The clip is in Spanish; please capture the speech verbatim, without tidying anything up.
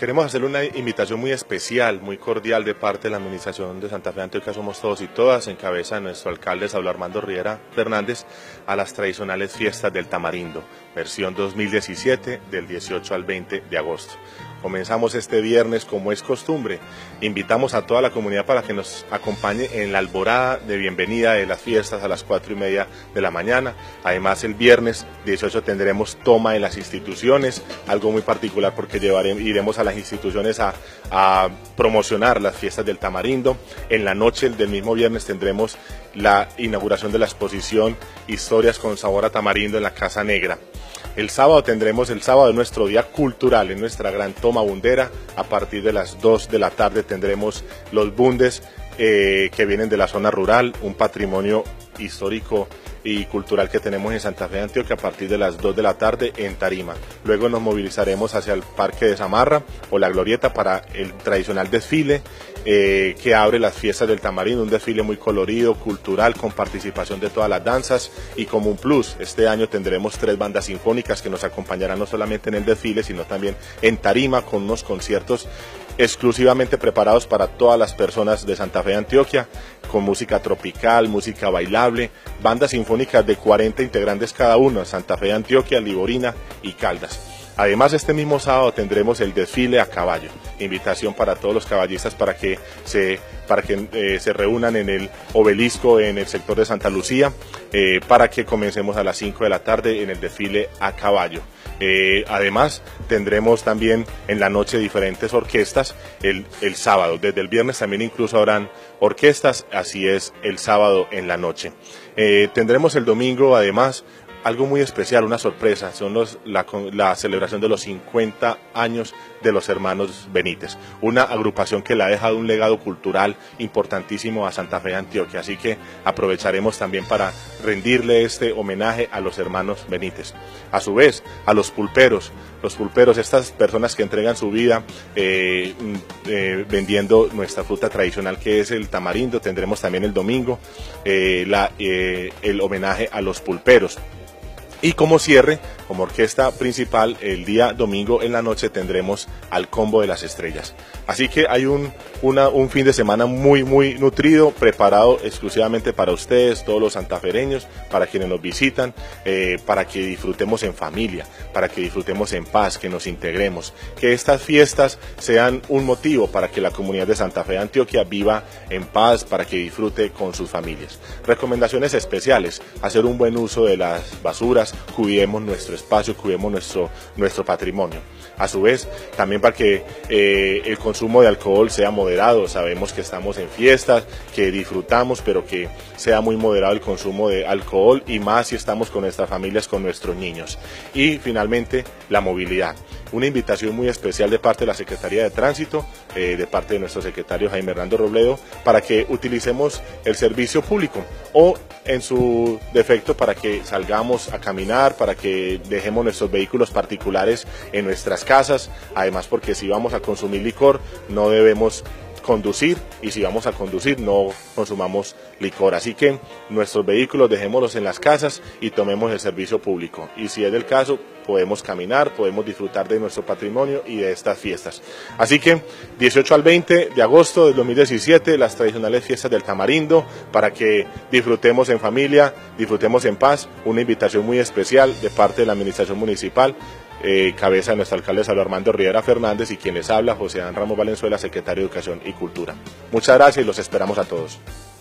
Queremos hacerle una invitación muy especial, muy cordial de parte de la Administración de Santa Fe de Antioquia Somos Todos y Todas, en cabeza de nuestro alcalde Saulo Armando Riera Fernández, a las tradicionales fiestas del Tamarindo, versión dos mil diecisiete, del dieciocho al veinte de agosto. Comenzamos este viernes como es costumbre. Invitamos a toda la comunidad para que nos acompañe en la alborada de bienvenida de las fiestas a las cuatro y media de la mañana. Además, el viernes dieciocho tendremos toma de las instituciones, algo muy particular porque llevaremos, iremos a las instituciones a, a promocionar las fiestas del Tamarindo. En la noche del mismo viernes tendremos la inauguración de la exposición Historias con Sabor a Tamarindo en la Casa Negra. El sábado tendremos el sábado de nuestro día cultural en nuestra gran toma bundera. A partir de las dos de la tarde tendremos los bundes eh, que vienen de la zona rural, un patrimonio histórico y cultural que tenemos en Santa Fe de Antioquia a partir de las dos de la tarde en Tarima. Luego nos movilizaremos hacia el Parque de Zamarra o la Glorieta para el tradicional desfile eh, que abre las fiestas del Tamarindo, un desfile muy colorido, cultural, con participación de todas las danzas, y como un plus, este año tendremos tres bandas sinfónicas que nos acompañarán no solamente en el desfile, sino también en Tarima con unos conciertos exclusivamente preparados para todas las personas de Santa Fe de Antioquia, con música tropical, música bailable, bandas sinfónicas de cuarenta integrantes cada uno, Santa Fe de Antioquia, Liborina y Caldas. Además, este mismo sábado tendremos el desfile a caballo, invitación para todos los caballistas para que se, para que, eh, se reúnan en el obelisco en el sector de Santa Lucía, eh, para que comencemos a las cinco de la tarde en el desfile a caballo. Eh, además, tendremos también en la noche diferentes orquestas el, el sábado. Desde el viernes también incluso habrán orquestas, así es el sábado en la noche. Eh, tendremos el domingo además algo muy especial, una sorpresa, son los, la, la celebración de los cincuenta años de los hermanos Benítez, una agrupación que le ha dejado un legado cultural importantísimo a Santa Fe de Antioquia, así que aprovecharemos también para rendirle este homenaje a los hermanos Benítez. A su vez, a los pulperos, los pulperos, estas personas que entregan su vida eh, eh, vendiendo nuestra fruta tradicional que es el tamarindo, tendremos también el domingo eh, la, eh, el homenaje a los pulperos. Y como cierre, como orquesta principal, el día domingo en la noche tendremos al Combo de las Estrellas. Así que hay un, una, un fin de semana muy, muy nutrido, preparado exclusivamente para ustedes, todos los santafereños, para quienes nos visitan, eh, para que disfrutemos en familia, para que disfrutemos en paz, que nos integremos, que estas fiestas sean un motivo para que la comunidad de Santa Fe de Antioquia viva en paz, para que disfrute con sus familias. Recomendaciones especiales: hacer un buen uso de las basuras, cuidemos nuestro espacio, cuidemos nuestro, nuestro patrimonio. A su vez, también para que eh, el consumo de alcohol sea moderado. Sabemos que estamos en fiestas, que disfrutamos, pero que sea muy moderado el consumo de alcohol, y más si estamos con nuestras familias, con nuestros niños. Y finalmente, la movilidad. Una invitación muy especial de parte de la Secretaría de Tránsito, eh, de parte de nuestro secretario Jaime Hernando Robledo, para que utilicemos el servicio público o en su defecto para que salgamos a caminar, para que dejemos nuestros vehículos particulares en nuestras casas. Además, porque si vamos a consumir licor no debemos conducir, y si vamos a conducir no consumamos licor, así que nuestros vehículos dejémoslos en las casas y tomemos el servicio público, y si es del caso podemos caminar, podemos disfrutar de nuestro patrimonio y de estas fiestas. Así que dieciocho al veinte de agosto del dos mil diecisiete, las tradicionales fiestas del Tamarindo, para que disfrutemos en familia, disfrutemos en paz. Una invitación muy especial de parte de la Administración Municipal, Eh, cabeza de nuestro alcalde Saulo Armando Riera Fernández, y quien les habla, José Adán Ramos Valenzuela, secretario de Educación y Cultura. Muchas gracias y los esperamos a todos.